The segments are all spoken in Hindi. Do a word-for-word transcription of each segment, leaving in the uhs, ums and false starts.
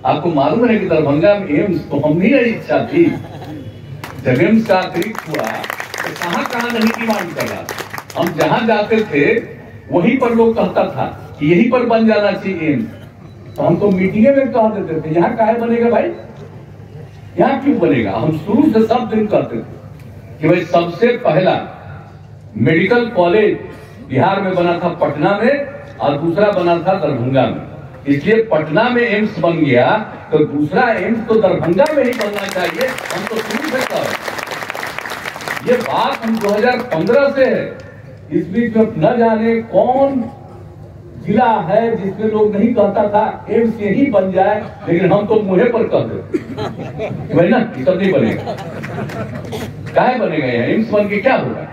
आपको मालूम है कि दरभंगा में एम्स तो हम नहीं रही इच्छा थी, जब एम्स का अतिरिक्त हुआ तो कहां कहां नहीं डिमांड कर रहा था। हम जहां जाते थे वहीं पर लोग कहता था कि यहीं पर बन जाना चाहिए एम्स, तो हम तो मीटिंगे में कह देते थे यहाँ काहे बनेगा भाई, यहाँ क्यों बनेगा। हम शुरू से सब दिन कहते थे कि भाई सबसे पहला मेडिकल कॉलेज बिहार में बना था पटना में और दूसरा बना था दरभंगा में, इसलिए पटना में एम्स बन गया तो दूसरा एम्स तो दरभंगा में ही बनना चाहिए। हम तो शुरू से कह रहे, ये बात हम दो हज़ार पंद्रह से है। इस बीच में न जाने कौन जिला है जिसमें लोग नहीं कहता था एम्स यही बन जाए, लेकिन हम तो मुझे पर कहते भाई ना ये सब नहीं बनेगा, काहे बनेगा यहाँ, एम्स बन के क्या होगा।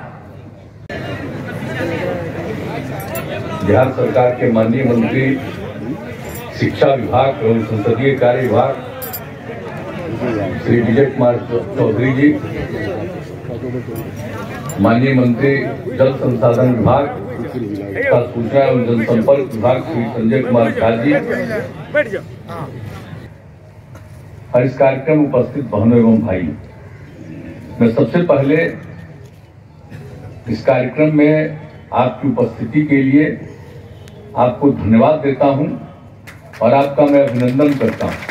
बिहार सरकार के माननीय मंत्री शिक्षा विभाग एवं संसदीय कार्य विभाग श्री विजय कुमार चौधरी जी, माननीय मंत्री जल संसाधन विभाग तथा सूचना एवं जनसंपर्क विभाग श्री संजय कुमार झा जी और इस कार्यक्रम उपस्थित बहनों एवं भाई, मैं सबसे पहले इस कार्यक्रम में आपकी उपस्थिति के लिए आपको धन्यवाद देता हूं और आपका मैं अभिनंदन करता हूं।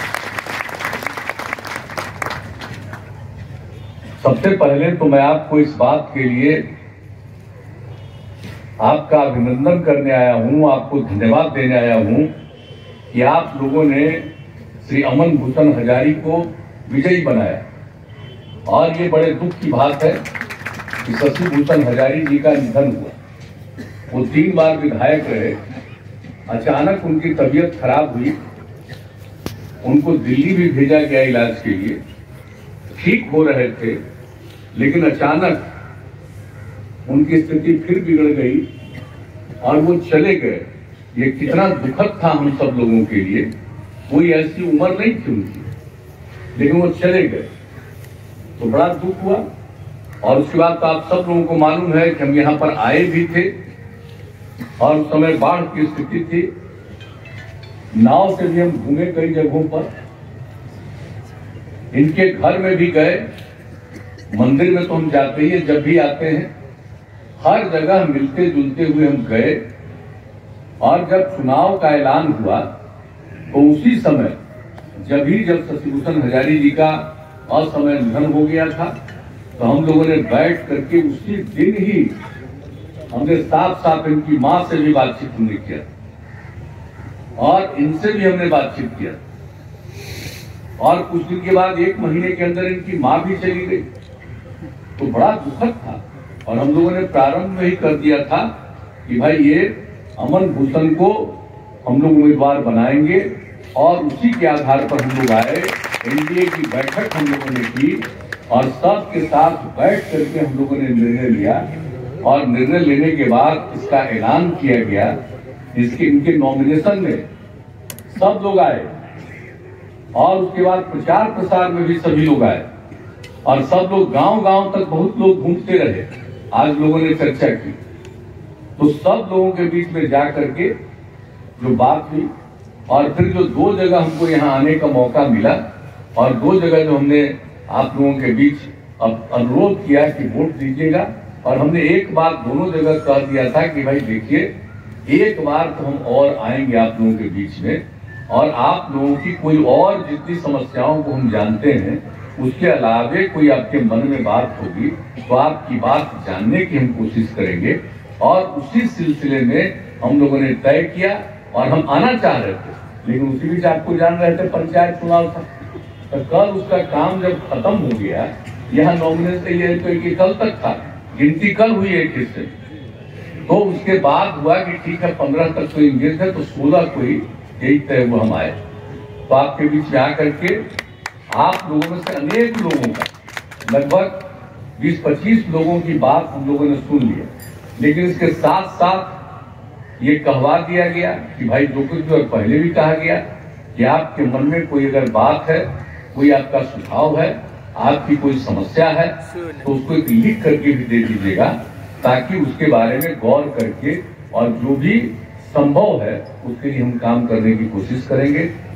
सबसे पहले तो मैं आपको इस बात के लिए आपका अभिनंदन करने आया हूं, आपको धन्यवाद देने आया हूं कि आप लोगों ने श्री अमन भूषण हजारी को विजयी बनाया। और ये बड़े दुख की बात है कि शशि भूषण हजारी जी का निधन हुआ। वो तीन बार विधायक रहे, अचानक उनकी तबीयत खराब हुई, उनको दिल्ली भी भेजा गया इलाज के लिए, ठीक हो रहे थे, लेकिन अचानक उनकी स्थिति फिर बिगड़ गई और वो चले गए। ये कितना दुखद था हम सब लोगों के लिए, कोई ऐसी उम्र नहीं थी उनकी, लेकिन वो चले गए तो बड़ा दुख हुआ। और उसके बाद तो आप सब लोगों को मालूम है कि हम यहाँ पर आए भी थे और उस समय बाढ़ की स्थिति थी, नाव से भी हम घूमे कई जगहों पर, इनके घर में भी गए, मंदिर में तो हम जाते ही जब भी आते हैं, हर जगह मिलते जुलते हुए हम गए। और जब चुनाव का ऐलान हुआ तो उसी समय जब ही जब शशि भूषण हजारी जी का असमय निधन हो गया था तो हम लोगों ने बैठ करके उसी दिन ही हमने साफ साफ इनकी मां से भी बातचीत हमने किया और इनसे भी हमने बातचीत किया। और कुछ दिन के बाद एक महीने के अंदर इनकी मां भी चली गई, तो बड़ा दुखद था। और हम लोगों ने प्रारंभ में ही कर दिया था कि भाई ये अमन भूषण को हम लोग उम्मीदवार बनाएंगे और उसी के आधार पर हम लोग आए। एनडीए की बैठक हम लोगों ने की और सबके साथ बैठ करके हम लोगों ने निर्णय लिया और निर्णय लेने के बाद इसका ऐलान किया गया। इसके इनके नॉमिनेशन में सब लोग आए और उसके बाद प्रचार प्रसार में भी सभी लोग आए और सब लोग गांव गांव तक बहुत लोग घूमते रहे। आज लोगों ने चर्चा की तो सब लोगों के बीच में जा करके जो बात हुई और फिर जो दो जगह हमको यहाँ आने का मौका मिला और दो जगह जो हमने आप लोगों के बीच अब अनुरोध किया कि वोट दीजिएगा, और हमने एक बात दोनों जगह कह दिया था कि भाई देखिए एक बार तो हम और आएंगे आप लोगों के बीच में और आप लोगों की कोई और जितनी समस्याओं को हम जानते हैं उसके अलावे कोई आपके मन में बात होगी तो आपकी बात जानने की हम कोशिश करेंगे। और उसी सिलसिले में हम लोगों ने तय किया और हम आना चाह रहे थे, लेकिन उसी बीच आपको जान रहे थे पंचायत चुनाव था। तो कल उसका काम जब खत्म हो गया, यहाँ नॉमिनेशन ये तो कल तक था, गिनती कल हुई एक हिस्से, तो उसके बाद हुआ कि ठीक है पंद्रह तक तो इंगेज है, तो सोलह को ही यही तय हुआ हम आए। तो आपके बीच में आकर के आप लोगों में से अनेक लोगों का, लगभग बीस पच्चीस लोगों की बात हम लोगों ने सुन लिया, लेकिन इसके साथ साथ ये कहवा दिया गया कि भाई जो कुछ जो पहले भी कहा गया कि आपके मन में कोई अगर बात है, कोई आपका सुझाव है, आपकी कोई समस्या है, तो उसको एक लिख करके भी दे दीजिएगा ताकि उसके बारे में गौर करके और जो भी संभव है उसके लिए हम काम करने की कोशिश करेंगे।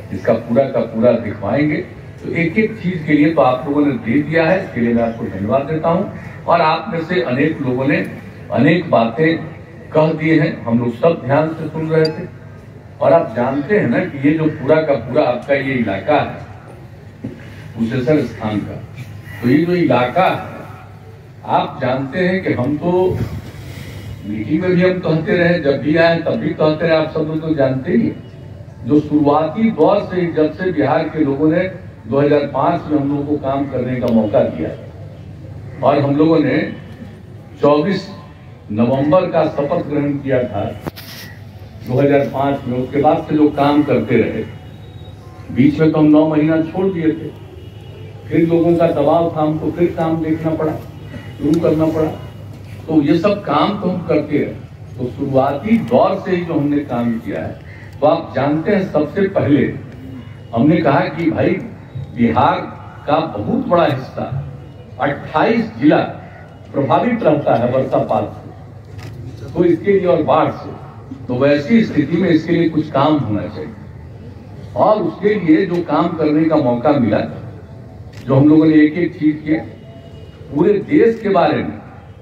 इसका पूरा का पूरा दिखवाएंगे। तो एक एक चीज के लिए तो आप लोगों ने दे दिया है, इसके लिए मैं आपको धन्यवाद देता हूं। और आप में से अनेक लोगों ने अनेक बातें कह दिए हैं, हम लोग सब ध्यान से सुन रहे थे। और आप जानते हैं ना कि ये जो पूरा का पूरा आपका ये इलाका है कुशेश्वर स्थान का, तो ये जो इलाका है आप जानते हैं कि हम तो मीटिंग में भी हम कहते रहे, जब भी आए तब भी कहते रहे, आप सब लोग तो जानते ही हैं। जो शुरुआती दौर से जब से बिहार के लोगों ने दो हज़ार पाँच में हम लोगों को काम करने का मौका दिया और हम लोगों ने चौबीस नवंबर का शपथ ग्रहण किया था दो हज़ार पाँच में, उसके बाद से जो काम करते रहे, बीच में तो हम नौ महीना छोड़ दिए थे, फिर लोगों का दबाव था, हमको फिर काम देखना पड़ा, शुरू करना पड़ा। तो ये सब काम तो हम करते रहे। तो शुरुआती दौर से ही जो हमने काम किया है, तो आप जानते हैं सबसे पहले हमने कहा कि भाई बिहार का बहुत बड़ा हिस्सा अट्ठाईस जिला प्रभावित रहता है वर्षापात से, तो इसके लिए और बाढ़ से, तो वैसी स्थिति में इसके लिए कुछ काम होना चाहिए। और उसके लिए जो काम करने का मौका मिला, जो हम लोगों ने एक एक चीज किया पूरे देश के बारे में,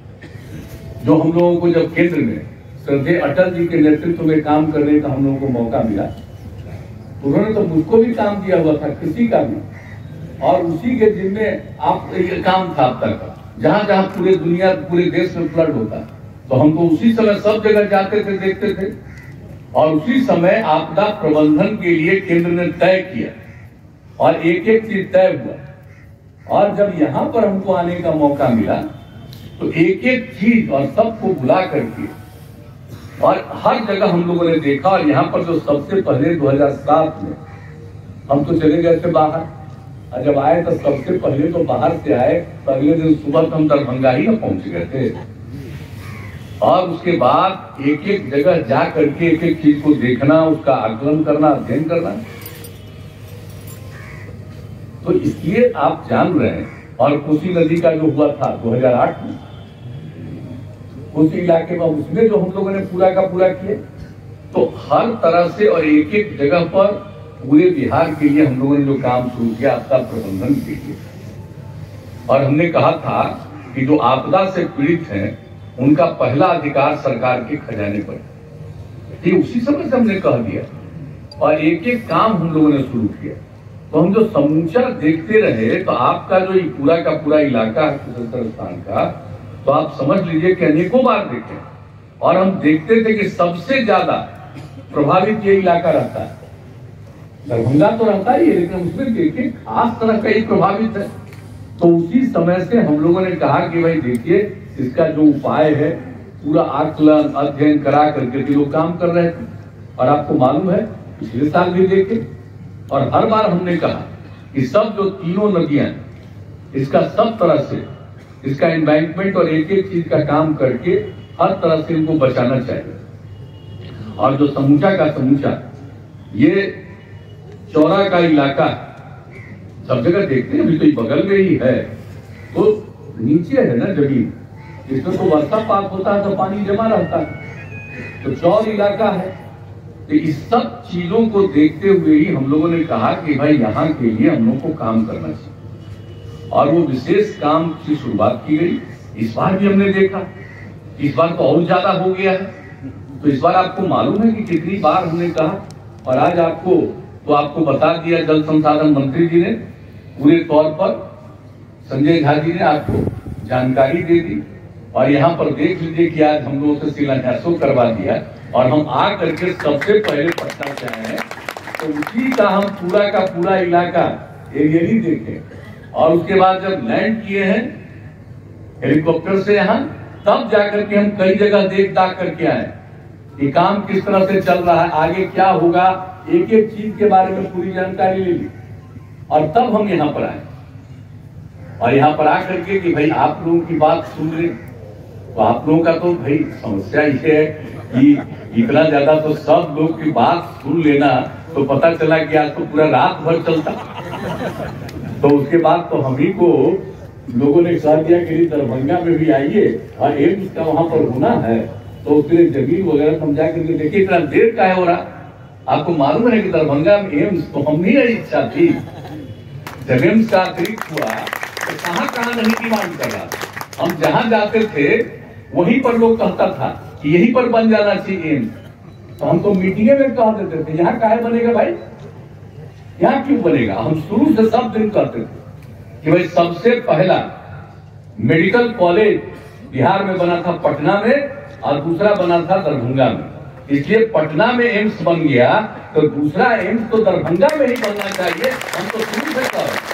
जो हम लोगों को जब केंद्र में श्रद्धेय अटल जी के नेतृत्व में काम करने का हम लोगों को मौका मिला, उन्होंने तो मुझको भी काम दिया हुआ था, किसी का भी, और उसी के जिम्मे आप ये काम था अब तक, जहां जहां पूरे दुनिया पूरे देश में फ्लड होता, तो हम तो उसी समय सब जगह जाते थे, देखते थे। और उसी समय आपदा प्रबंधन के लिए केंद्र ने तय किया और एक एक चीज तय हुआ। और जब यहाँ पर हमको आने का मौका मिला तो एक एक चीज और सबको बुला करके और हर जगह हम लोगों ने देखा। और यहाँ पर जो सबसे पहले दो हज़ार सात में हम तो चले गए थे बाहर, और जब आए तो सबसे पहले तो बाहर से आए, तो अगले दिन सुबह तो हम दरभंगा ही में पहुंच गए थे। और उसके बाद एक एक जगह जा करके एक एक चीज को देखना, उसका आकलन करना, अध्ययन करना। तो इसलिए आप जान रहे हैं। और कोसी नदी का जो हुआ था दो हज़ार आठ में, उसी इलाके में, उसमें जो हम लोगों ने पूरा का पूरा किया, तो हर तरह से और एक एक जगह पर पूरे बिहार के लिए हम लोगों ने जो काम शुरू किया आपदा प्रबंधन के लिए। और हमने कहा था कि जो आपदा से पीड़ित हैं उनका पहला अधिकार सरकार के खजाने पर, ये उसी समय से हमने कह दिया। और एक एक काम हम लोगों ने शुरू किया। तो हम जो समूचा देखते रहे, तो आपका जो ये पूरा का पूरा इलाका है कुशेश्वर स्थान का, तो आप समझ लीजिए कि अनेकों बार देखे। और हम देखते थे कि सबसे ज्यादा प्रभावित ये इलाका रहता है, दरभंगा तो रहता ही है, लेकिन उसमें देखिए खास तरह का ही प्रभावित है। तो उसी समय से हम लोगों ने कहा कि भाई देखिए, इसका जो उपाय है पूरा आकलन अध्ययन करा करके भी लोग काम कर रहे थे। और आपको मालूम है पिछले साल भी देखे, और हर बार हमने कहा कि सब जो तीनों नदियां, इसका सब तरह से इसका एम्बैंकमेंट और एक एक चीज का काम करके हर तरह से इनको बचाना चाहिए। और जो समूचा का समूचा ये चौरा का इलाका सब जगह देखते हैं, अभी तो ये बगल में ही है, तो नीचे है ना जमीन, इसमें तो वर्षापात होता है तो पानी जमा रहता है, तो चौर इलाका है। तो इस सब चीजों को देखते हुए ही हम लोगों ने कहा कि भाई यहाँ के लिए हम लोग को काम करना चाहिए। और वो विशेष काम की शुरुआत की गई। इस बार भी हमने देखा, इस बार तो और ज्यादा हो गया है। तो इस बार आपको मालूम है कि कितनी बार हमने कहा, और आज आपको तो आपको बता दिया जल संसाधन मंत्री जी ने, पूरे तौर पर संजय झा जी ने आपको जानकारी दे दी। और यहाँ पर देख लीजिए कि आज हम लोगों से शिलान्यासों करवा दिया, और हम आ करके सबसे पहले पटना से आए हैं, तो उसी का हम पूरा का पूरा इलाका एरियली देखे। और उसके बाद जब लैंड किए हैं हेलीकॉप्टर से यहाँ, तब जाकर के हम कई जगह देख दाख करके आए कि काम किस तरह से चल रहा है, आगे क्या होगा, एक एक चीज के बारे में पूरी जानकारी ले ली। और तब हम यहाँ पर आए, और यहाँ पर आकर के कि भाई आप लोगों की बात सुन रहे, तो आप लोगों का तो भाई समस्या ये है कि इतना ज्यादा तो सब लोग की बात सुन लेना, तो पता चला कि आज तो पूरा रात भर चलता। तो उसके बाद तो हम ही को लोगों ने कह दिया कि दरभंगा में भी आइए, और एम्स का वहां पर होना है, तो उसके लिए जमीन वगैरह समझा करके देखिए इतना देर का है हो रहा। आपको मालूम है कि दरभंगा में एम्स तो हम ही इच्छा थी, जब एम्स का अतिरिक्त हुआ तो कहां कहां नहीं डिमांड कर रहा था। हम जहां जाते थे वहीं पर लोग कहता था कि यहीं पर बन जाना चाहिए एम्स, तो हम तो मीटिंगे में कह देते थे यहाँ काहे बनेगा भाई, यहाँ क्यों बनेगा। हम शुरू से सब दिन कहते थे कि भाई सबसे पहला मेडिकल कॉलेज बिहार में बना था पटना में और दूसरा बना था दरभंगा में, इसलिए पटना में एम्स बन गया तो दूसरा एम्स तो दरभंगा में ही बनना चाहिए। हम तो शुरू से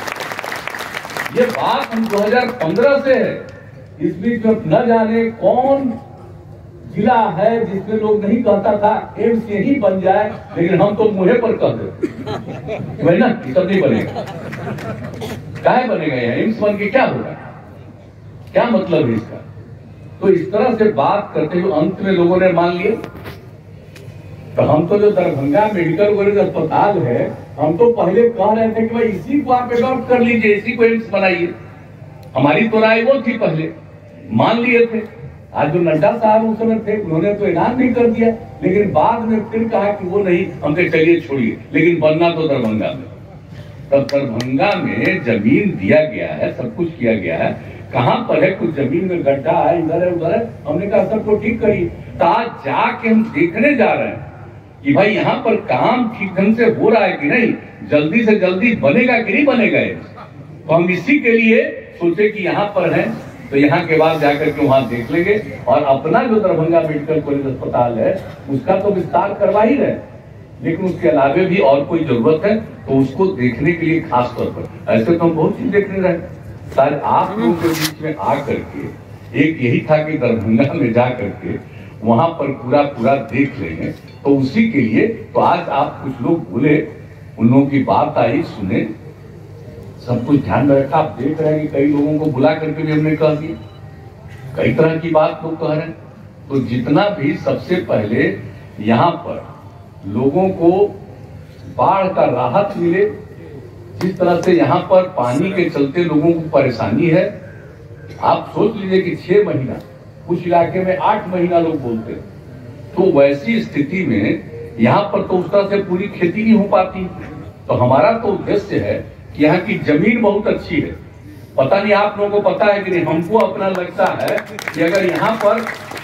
कह, ये बात हम दो हज़ार पंद्रह से है। इस बीच में न जाने कौन जिला है जिसमें लोग नहीं कहता था एम्स यही बन जाए, लेकिन हम तो मुंह पर कह देते भाई ना ये सब नहीं बनेगा, काहे बनेगा यहाँ एम्स बन के क्या होगा, क्या मतलब है इसका। तो इस तरह से बात करते हुए अंत में लोगों ने मान लिया। तो हम तो जो दरभंगा मेडिकल कॉलेज अस्पताल है, हम तो पहले कह रहे थे कि भाई इसी को आप अडॉप्ट कर लीजिए, इसी को एम्स बनाइए। हमारी तो राय वो थी, पहले मान लिए थे। आज जो नड्डा साहब उस समय थे उन्होंने तो ऐलान नहीं कर दिया, लेकिन बाद में फिर कहा कि वो नहीं, हमसे चलिए छोड़िए, लेकिन बनना तो दरभंगा में। तब दरभंगा में जमीन दिया गया है, सब कुछ किया गया है, कहां पर है कुछ जमीन में गड्ढा है, इधर है उधर है, हमने कहा सबको ठीक करिए। तो आज जाके हम देखने जा रहे हैं कि भाई यहाँ पर काम ठीक ढंग से हो रहा है कि नहीं, जल्दी से जल्दी बनेगा कि नहीं बनेगा। तो हम इसी के लिए सोचे कि यहाँ पर है तो यहाँ के बाद जाकर के वहां देख लेंगे, और अपना जो दरभंगा मेडिकल कॉलेज अस्पताल है उसका तो विस्तार करवा ही रहे, लेकिन उसके अलावे भी और कोई जरूरत है तो उसको देखने के लिए खास तौर पर, ऐसे तो हम बहुत चीज देखने रहे। शायद आप लोगों के बीच में आ करके एक यही था कि दरभंगा में जा करके वहां पर पूरा पूरा देख लेंगे, तो उसी के लिए तो आज आप कुछ लोग बोले, उन लोगों की बात आई, सुने, सब कुछ ध्यान में रखा। आप देख रहे हैं कि कई लोगों को बुला करके भी हमने कह दिया, कई तरह की बात लोग कह रहे हैं। तो जितना भी सबसे पहले यहाँ पर लोगों को बाढ़ का राहत मिले, जिस तरह से यहाँ पर पानी के चलते लोगों को परेशानी है, आप सोच लीजिए कि छह महीना, कुछ इलाके में आठ महीना लोग बोलते हैं, तो वैसी स्थिति में यहाँ पर तो उस तरह से पूरी खेती नहीं हो पाती। तो हमारा तो उद्देश्य है कि यहाँ की जमीन बहुत अच्छी है, पता नहीं आप लोगों को पता है कि नहीं, हमको अपना लगता है कि अगर यहाँ पर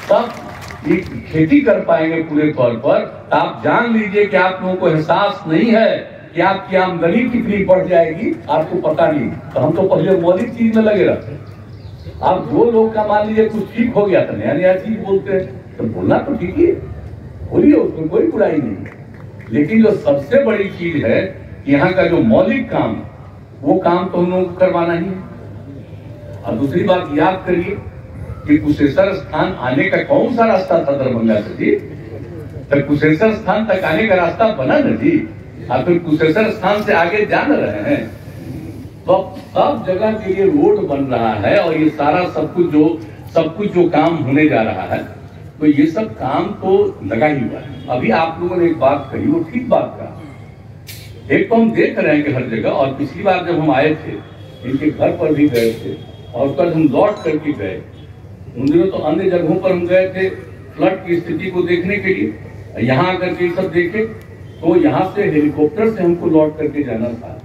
सब एक खेती कर पाएंगे पूरे तौर पर, तो आप जान लीजिए कि आप लोगों को एहसास नहीं है कि आपकी आमदनी कितनी बढ़ जाएगी, आपको पता नहीं। तो हम तो पहले मौलिक चीज में लगे रहते हैं। आप दो लोग का मान लीजिए कुछ ठीक हो गया था, नया नया चीज बोलते हैं, तो बोलना तो ठीक ही है, बोलिए, उसमें कोई बुराई नहीं है। लेकिन जो सबसे बड़ी चीज है कि यहाँ का जो मौलिक काम, वो काम तो हम लोगों को करवाना ही है। और दूसरी बात याद करिए कि कुशेश्वर स्थान आने का कौन सा रास्ता था दरभंगा से जी, तो कुशेश्वर स्थान तक आने का रास्ता बना न जी, आप फिर कुशेश्वर स्थान से आगे जा न रहे हैं। तो अब सब जगह के लिए रोड बन रहा है, और ये सारा सब कुछ जो सब कुछ जो काम होने जा रहा है, तो ये सब काम तो लगा ही हुआ है। अभी आप लोगों ने एक बात कही, वो ठीक बात कहा। एक तो हम देख रहे हैं कि हर जगह, और पिछली बार जब हम आए थे इनके घर पर भी गए थे, और उसके बाद हम लौट करके गए, उन दिनों तो अन्य जगहों पर हम गए थे फ्लड की स्थिति को देखने के लिए। यहाँ आकर के सब देखे, तो यहाँ से हेलीकॉप्टर से हमको लौट करके जाना था।